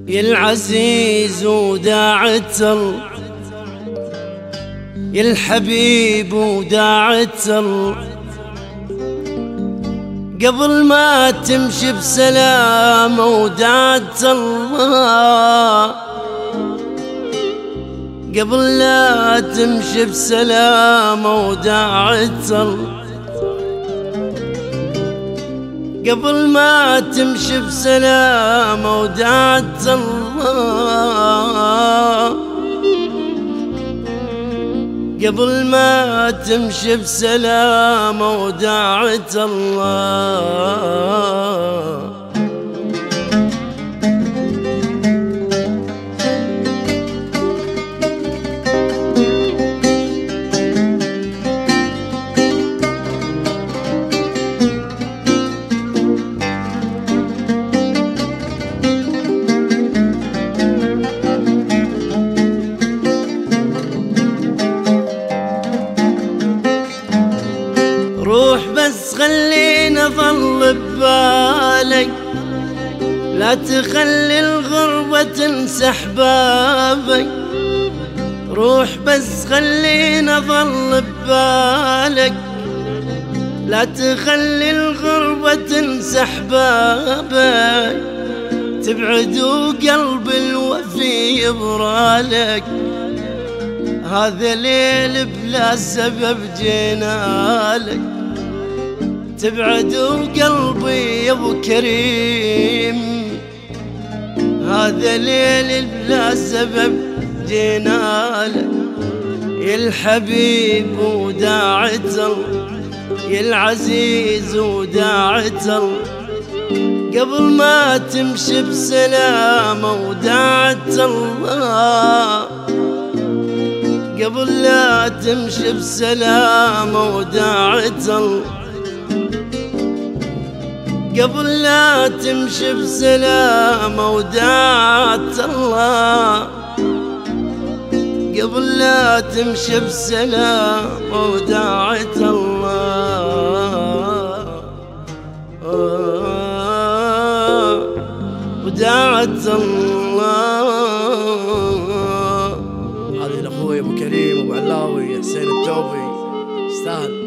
يا العزيز وداعت يا الحبيب وداعت قبل ما تمشي بسلامة وداعت الله، قبل لا تمشي بسلامة وداعت الله، قبل ما تمشي بسلامة وداعت الله، قبل ما تمشي بسلامة وداعت الله. روح بس خليني اظل ببالك، لا تخلي الغربة تنسى احبابك. روح بس خليني اظل ببالك، لا تخلي الغربة تنسى احبابك. تبعد وقلب الوفي يبرالك، هذا ليل بلا سبب جينالك. تبعد وقلبي يا ابو كريم، هذا ليل بلا سبب جينالك. يا الحبيب وداعت يا العزيز وداعت قبل ما تمشي بسلامة وداعت الله، قبل لا تمشي بسلامة وداعت الله، قبل لا تمشي بسلامة وداعت الله، قبل لا تمشي بسلامة وداعت الله. وداعت الله. هذه لاخوي ابو كريم ابو علاوي حسين التوبي، يستاهل.